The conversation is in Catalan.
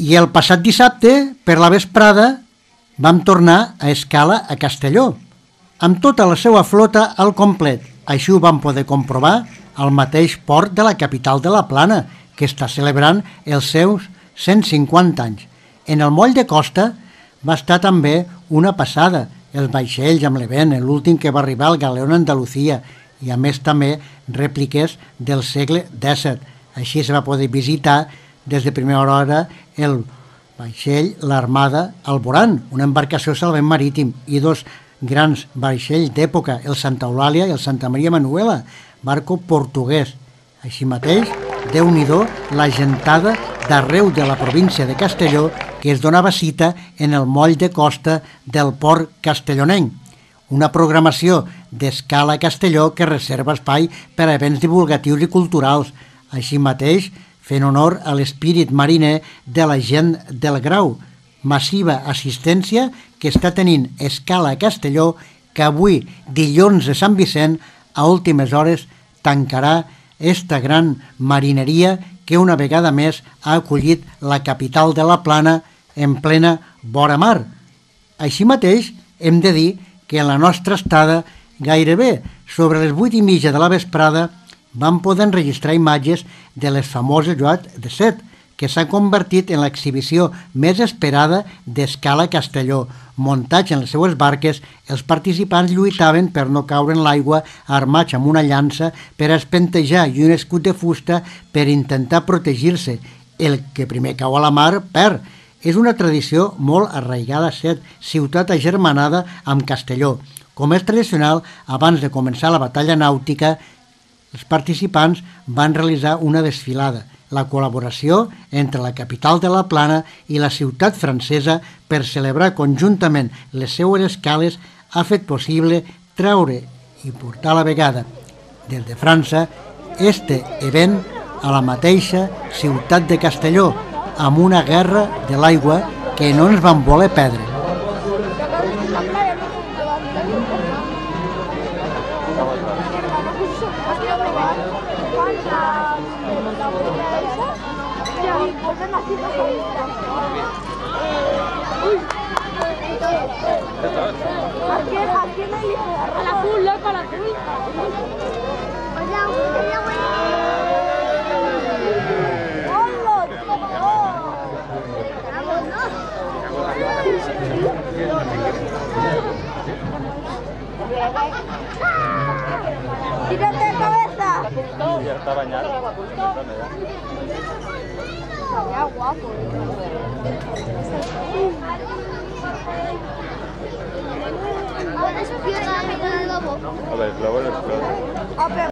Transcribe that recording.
I el passat dissabte, per la vesprada, vam tornar a escala a Castelló, amb tota la seva flota al complet. Així ho vam poder comprovar al mateix port de la capital de la Plana, que està celebrant els seus 150 anys. En el moll de costa va estar també una passada, els vaixells amb l'event, l'últim que va arribar al Galeón Andalucía, i a més també rèpliques del segle XVII. Així se va poder visitar des de primera hora el vaixell, l'Armada Alborán, una embarcació salvament marítim, i dos grans vaixells d'època, el Santa Eulàlia i el Santa Maria Manuela, barco portuguès. Així mateix, Déu-n'hi-do la gentada d'arreu de la província de Castelló que es donava cita en el moll de costa del port castellonenc. Una programació d'escala a Castelló que reserva espai per a events divulgatius i culturals. Així mateix, fent honor a l'espírit mariner de la gent del Grau, massiva assistència que està tenint escala a Castelló, que avui, dilluns de Sant Vicent, a últimes hores tancarà esta gran marineria que una vegada més ha acollit la capital de la Plana en plena vora mar. Així mateix, hem de dir que en la nostra estada, gairebé sobre les 8:30 de la vesprada, vam poder enregistrar imatges de les famoses Lloat de Set, que s'ha convertit en l'exhibició més esperada d'escala a Castelló. Muntats en les seues barques, els participants lluitaven per no caure en l'aigua armats amb una llança per espentejar i un escut de fusta per intentar protegir-se. El que primer cau a la mar perd. És una tradició molt arraigada a Set, ciutat agermanada amb Castelló. Com és tradicional, abans de començar la batalla nàutica, els participants van realitzar una desfilada, la col·laboració entre la capital de la Plana i la ciutat francesa per celebrar conjuntament les seues escales ha fet possible treure i portar a la vegada des de França este event a la mateixa ciutat de Castelló, amb una guerra de l'aigua que no ens van voler perdre. A la full, loco, a la full. ¡Tírate de cabeza! Ya está bañado. Ya guapo. Ahora eso quiere la mitad del lobo. A ver, el lobo lo explota.